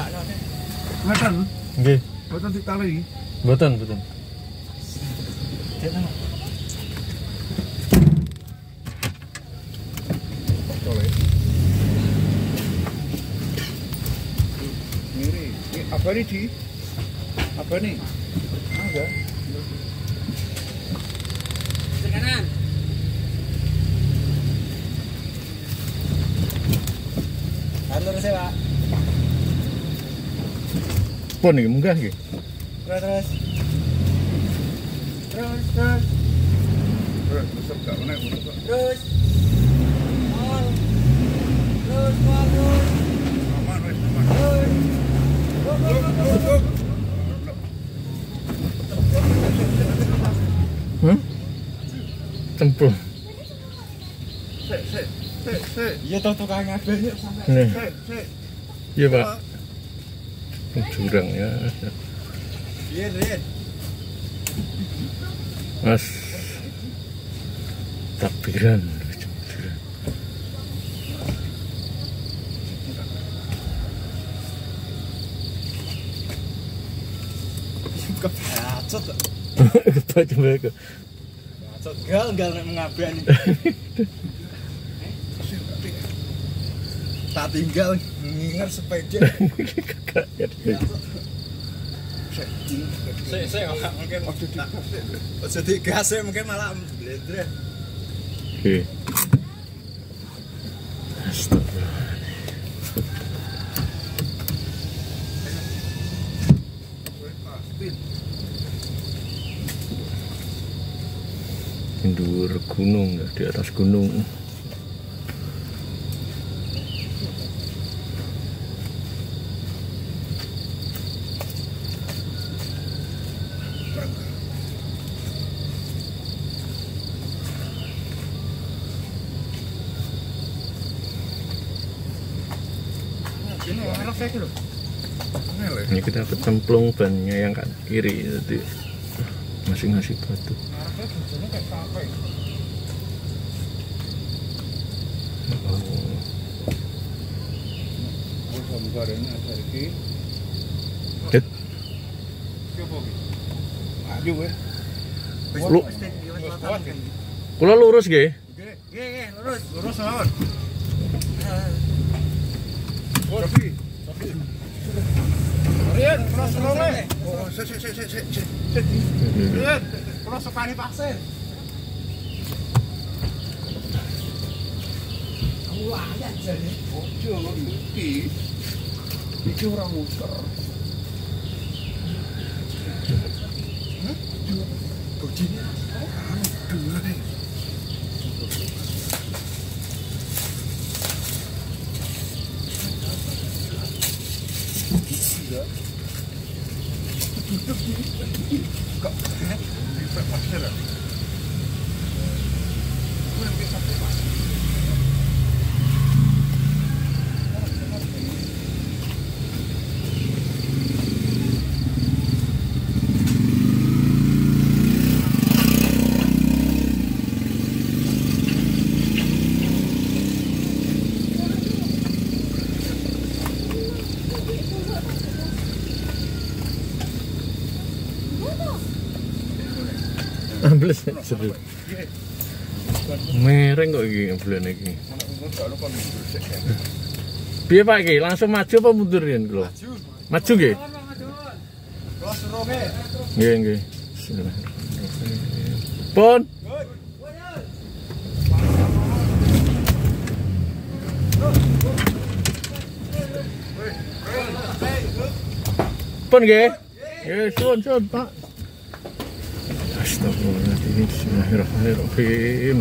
Ngeten. Nggih. Mboten ditali. Mboten. Apa ini di? Apa ini? Enggak. Kanan. Lurus ya, Pak. Pun iki munggah iki. Terus. Terus gak naik motor. Terus. On. Terus. Aman wis, aman. Terus. Cemplung. Sik. Iya toh tukang ngabeh sampai. Nih. Sik. Iya, Pak. Jurang ya. Iya, Rin. Mas. Takbiran. Kebacot. Kebaca mereka. Bacot gal nek mengabani. Tak tinggal nginger sepeda. Kakak ya. Sik mungkin ojo digas mungkin malah blender. Oke. Astagfirullah. Indur gunung, di atas gunung. Ini kita kecemplung bannya yang kan kiri, jadi masih ngasih batu. Lu, kula lurus nggih. Nggih, lurus. Lurus mawon. Tapi Rian, cross rolling. Oh, sik. Rian, cross sekali pasir. Wah, ya jane. Ojo iki. Iki ora muter. Bojine. Dure. Kok bisa pasir ya? Ambles seru. Mereng kok iki ambulan iki. Piye Pak iki? Langsung maju apa mundur yen kula? Maju nggih. Nggih. Pun. Pun nggih. Nggih, sun Pak. Astagfirullahaladzim. Bismillahirrahmanirrahim.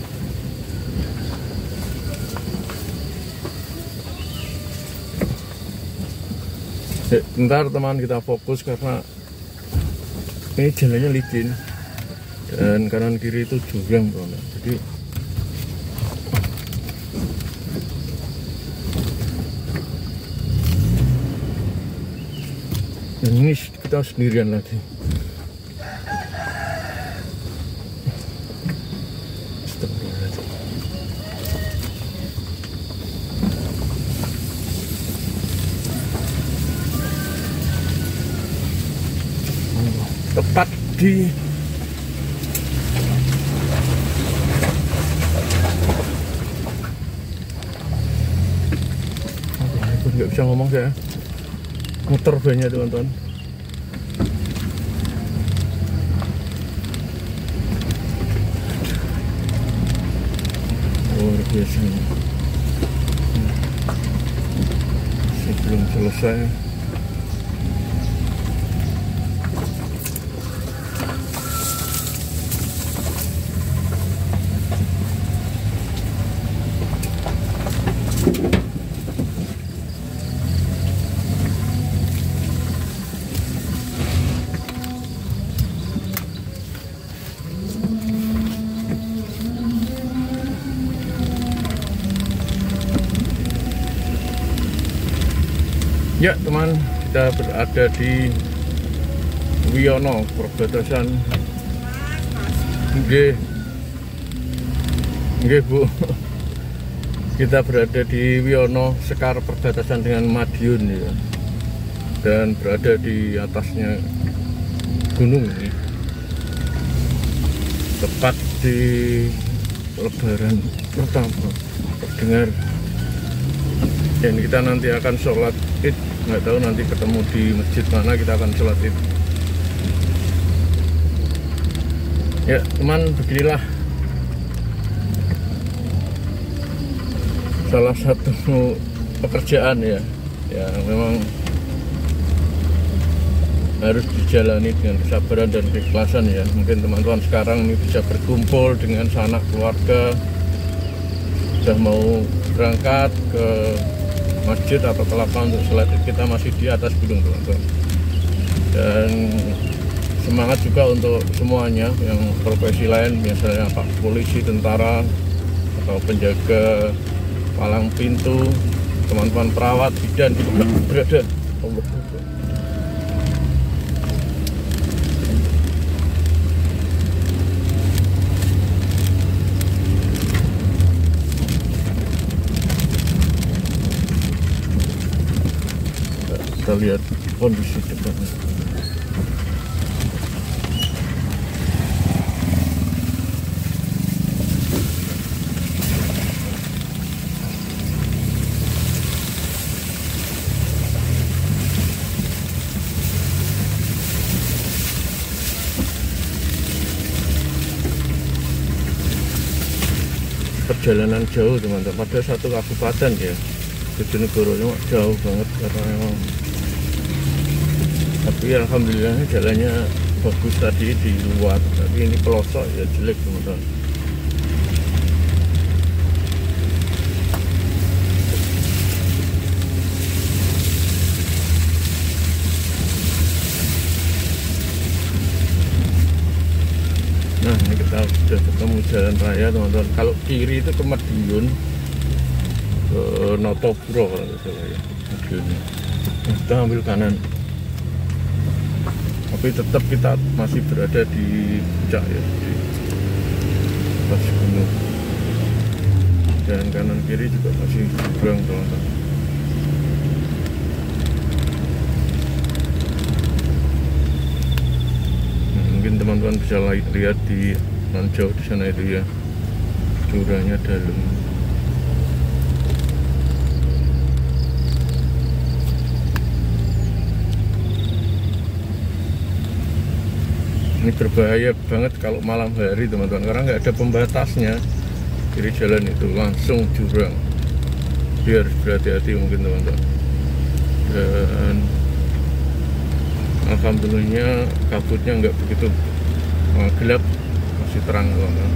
Bentar teman, kita fokus karena ini jalannya licin dan kanan kiri itu jurang, jadi dan ini kita sendirian lagi. tepat di nggak bisa ngomong saya, muter banyak teman-teman. Luar biasa. Sebelum selesai ya teman, kita berada di Wiono, perbatasan. Nggih Bu, kita berada di Wiono, sekar perbatasan dengan Madiun ya, dan berada di atasnya gunung ini, tepat di Lebaran pertama. Dengar, dan kita nanti akan sholat Id. Nggak tahu nanti ketemu di masjid mana kita akan sholat Id. Ya teman, beginilah salah satu pekerjaan ya memang harus dijalani dengan kesabaran dan keikhlasan ya. Mungkin teman-teman sekarang ini bisa berkumpul dengan sanak keluarga, sudah mau berangkat ke masjid atau ke lapangan untuk sholat Id. Kita masih di atas gunung teman-teman, dan semangat juga untuk semuanya yang profesi lain, misalnya Pak polisi, tentara, atau penjaga palang pintu, teman-teman perawat, bidan juga berada. Kita lihat kondisi depannya. Perjalanan jauh teman-teman, pada satu kabupaten ya, Bojonegoro jauh banget karena memang, tapi alhamdulillah jalannya bagus tadi di luar, tapi ini pelosok ya jelek teman-teman. Nah ini kita sudah ketemu jalan raya teman-teman. Kalau kiri itu ke Madiun, ke Notopuro kalau nggak salah ya, Madiunnya. Nah, kita ambil kanan, tapi tetap kita masih berada di puncak ya, di atas gunung, dan kanan kiri juga masih jurang teman-teman. Mungkin teman-teman bisa lihat di jauh di sana itu ya, jurangnya dalam. Ini berbahaya banget kalau malam hari teman-teman, karena nggak ada pembatasnya. Kiri jalan itu langsung jurang, biar berhati-hati mungkin teman-teman. Dan alhamdulillahnya kabutnya nggak begitu gelap, masih terang teman-teman.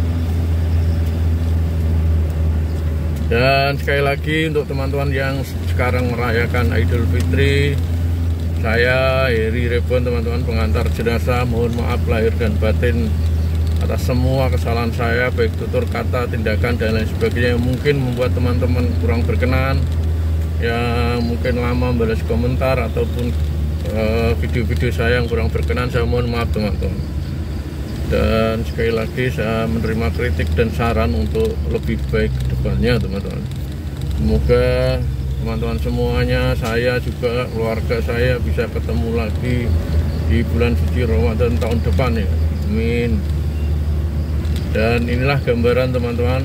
Dan sekali lagi untuk teman-teman yang sekarang merayakan Idul Fitri, saya Heri Rebon teman-teman, pengantar jenazah, mohon maaf lahir dan batin atas semua kesalahan saya, baik tutur kata, tindakan dan lain sebagainya yang mungkin membuat teman-teman kurang berkenan, yang mungkin lama membalas komentar ataupun video-video saya yang kurang berkenan. Saya mohon maaf teman-teman. Dan sekali lagi saya menerima kritik dan saran untuk lebih baik ke depannya teman-teman. Semoga teman-teman semuanya, saya juga keluarga saya bisa ketemu lagi di bulan suci Ramadan tahun depan ya. Amin. Dan inilah gambaran teman-teman,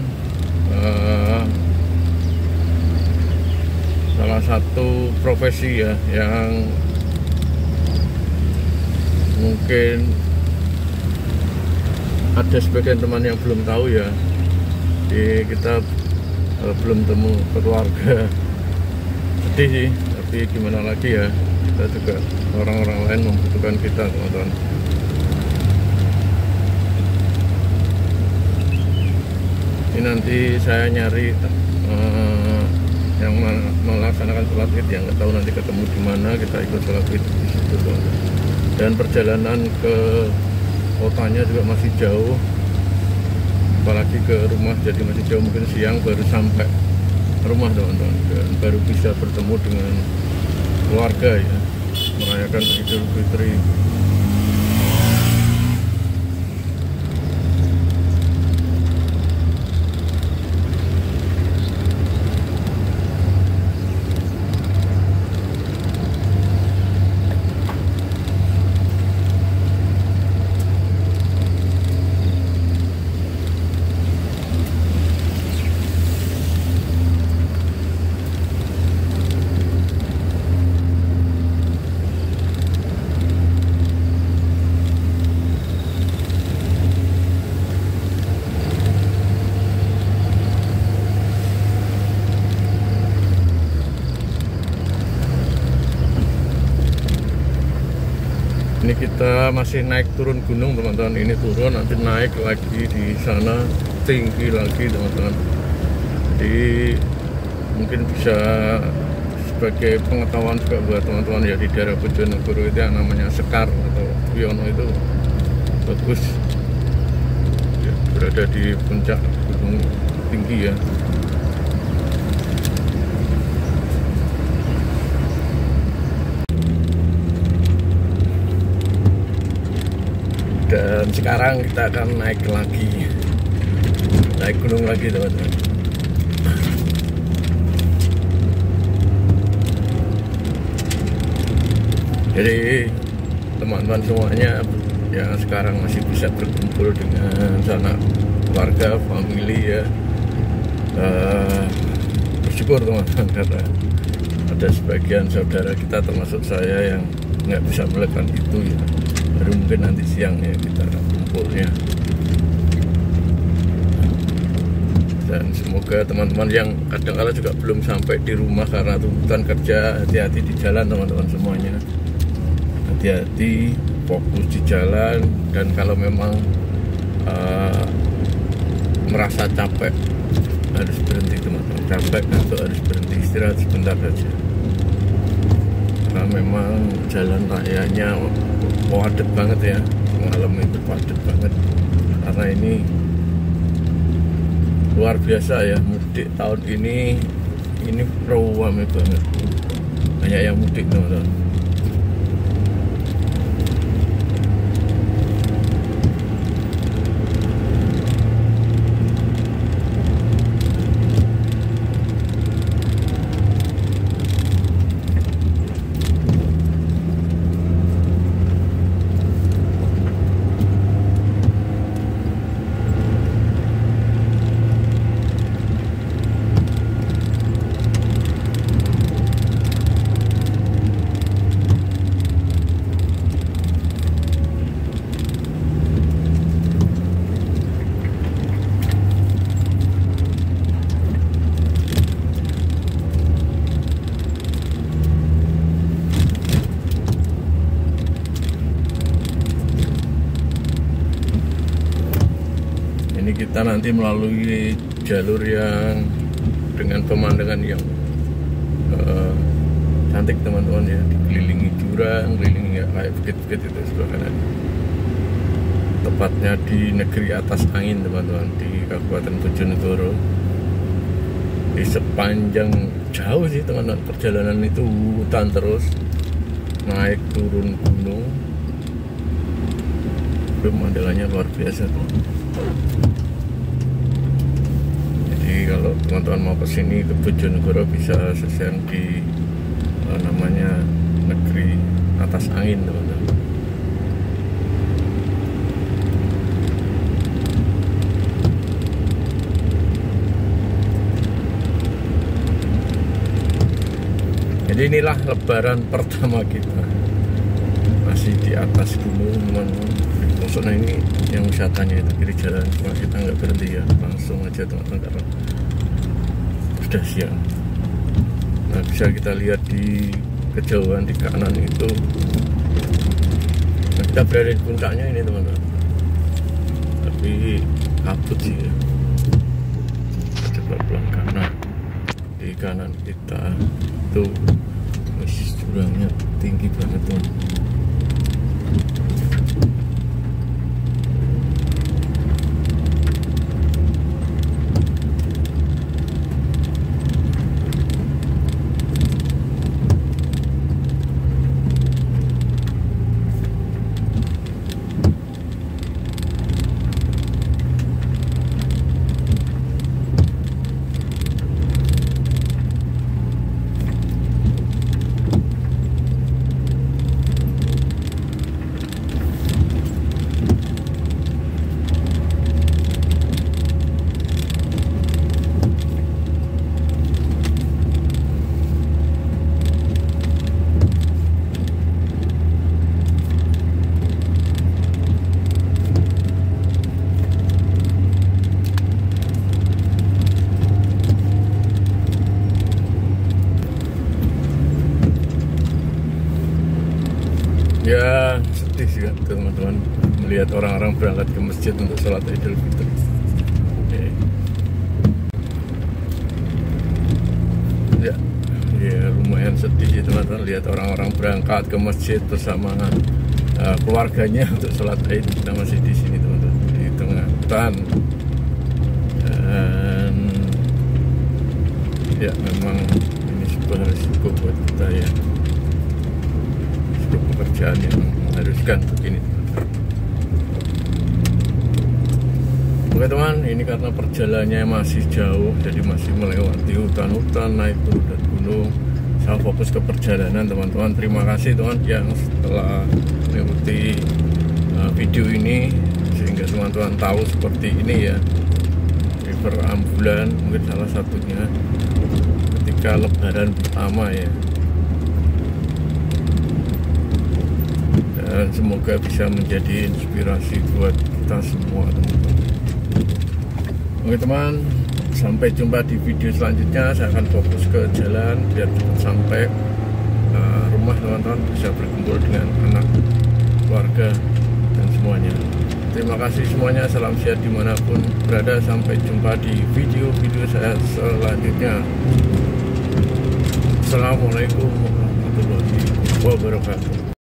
salah satu profesi ya yang mungkin ada sebagian teman yang belum tahu ya. Kita belum temu keluarga, sedih sih, tapi gimana lagi ya, kita juga orang-orang lain membutuhkan kita teman-teman. Ini nanti saya nyari yang melaksanakan sholat id, yang nggak tahu nanti ketemu di mana, kita ikut sholat id di situ teman-teman. Dan perjalanan ke kotanya juga masih jauh, apalagi ke rumah, jadi masih jauh, mungkin siang baru sampai rumah teman-teman, dan baru bisa bertemu dengan keluarga ya, merayakan Idul Fitri. Ini kita masih naik turun gunung teman-teman, ini turun nanti naik lagi, di sana tinggi lagi teman-teman. Jadi mungkin bisa sebagai pengetahuan juga buat teman-teman ya, di daerah Bojonegoro itu yang namanya Sekar atau Wiono itu bagus ya, berada di puncak gunung tinggi ya. Dan sekarang kita akan naik gunung lagi teman-teman. Jadi teman-teman semuanya yang sekarang masih bisa berkumpul dengan sanak keluarga, famili ya, bersyukur teman-teman, karena ada sebagian saudara kita termasuk saya yang nggak bisa melakukan itu ya. Baru mungkin nanti siang ya kita kumpulnya. Dan semoga teman-teman yang kadang-kala juga belum sampai di rumah karena tuntutan kerja, hati-hati di jalan teman-teman semuanya. Hati-hati, fokus di jalan, dan kalau memang merasa capek harus berhenti teman-teman. Capek atau harus berhenti, istirahat sebentar saja. Karena memang jalan rayanya padat banget ya, malam itu padat banget, karena ini luar biasa ya, mudik tahun ini ramai banget, banyak yang mudik teman-teman. Kita nanti melalui jalur yang dengan pemandangan yang cantik teman-teman ya, dikelilingi jurang, kelilingi kayak bukit-bukit itu sebelah kanan. Tepatnya di negeri atas angin teman-teman, di Kabupaten Bojonegoro. Di sepanjang jauh sih teman-teman perjalanan itu hutan terus, naik turun gunung, pemandangannya luar biasa tuh. Kalau teman-teman mau kesini ke Bojonegoro bisa sesian di namanya negeri atas angin teman-teman. Inilah lebaran pertama kita, masih di atas gunung teman-teman. Maksudnya ini yang wisatanya itu kiri jalan, cuma kita nggak berhenti ya, langsung aja teman-teman karena sudah siang. Nah, bisa kita lihat di kejauhan di kanan itu. Nah, kita berada di puncaknya ini teman-teman, tapi kabut sih ya. Coba pelan kanan, di kanan kita itu jurangnya tinggi banget teman. Ya sedih sih kan teman-teman melihat orang-orang berangkat ke masjid untuk sholat Idul Fitri. Ya lumayan sedih sih teman-teman lihat orang-orang berangkat ke masjid bersama keluarganya untuk sholat Id. Kita masih di sini teman-teman di tengah hutan, dan ya memang ini sebuah risiko buat kita ya. Pekerjaan yang mengharuskan begini. Oke teman, ini karena perjalanannya masih jauh, jadi masih melewati hutan-hutan, naik turun dan gunung. Saya fokus ke perjalanan teman-teman. Terima kasih teman yang telah mengikuti video ini, sehingga teman-teman tahu seperti ini ya, river ambulan mungkin salah satunya ketika lebaran pertama ya. Dan semoga bisa menjadi inspirasi buat kita semua teman-teman. Oke teman, sampai jumpa di video selanjutnya. Saya akan fokus ke jalan biar cepat sampai rumah teman-teman, bisa berkumpul dengan anak, keluarga dan semuanya. Terima kasih semuanya, salam sehat dimanapun berada. Sampai jumpa di video-video saya selanjutnya. Assalamualaikum warahmatullahi wabarakatuh.